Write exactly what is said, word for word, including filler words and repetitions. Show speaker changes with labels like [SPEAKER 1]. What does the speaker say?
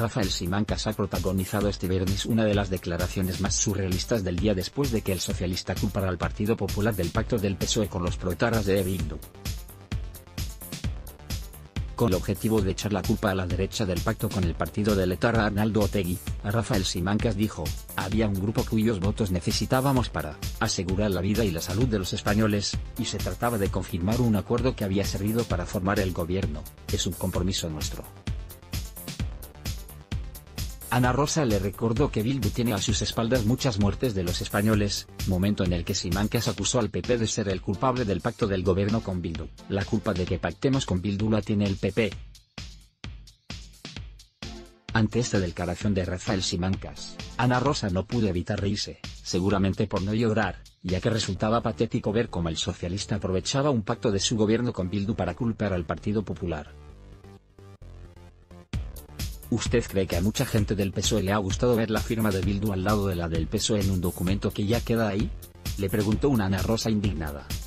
[SPEAKER 1] Rafael Simancas ha protagonizado este viernes una de las declaraciones más surrealistas del día después de que el socialista culpara al Partido Popular del pacto del P S O E con los proetarras de Bildu. Con el objetivo de echar la culpa a la derecha del pacto con el partido del etarra Arnaldo Otegi, Rafael Simancas dijo: había un grupo cuyos votos necesitábamos para asegurar la vida y la salud de los españoles, y se trataba de confirmar un acuerdo que había servido para formar el gobierno. Es un compromiso nuestro. Ana Rosa le recordó que Bildu tiene a sus espaldas muchas muertes de los españoles, momento en el que Simancas acusó al P P de ser el culpable del pacto del gobierno con Bildu. La culpa de que pactemos con Bildu la tiene el P P. Ante esta declaración de Rafael Simancas, Ana Rosa no pudo evitar reírse, seguramente por no llorar, ya que resultaba patético ver cómo el socialista aprovechaba un pacto de su gobierno con Bildu para culpar al Partido Popular. ¿Usted cree que a mucha gente del P S O E le ha gustado ver la firma de Bildu al lado de la del P S O E en un documento que ya queda ahí? Le preguntó una Ana Rosa indignada.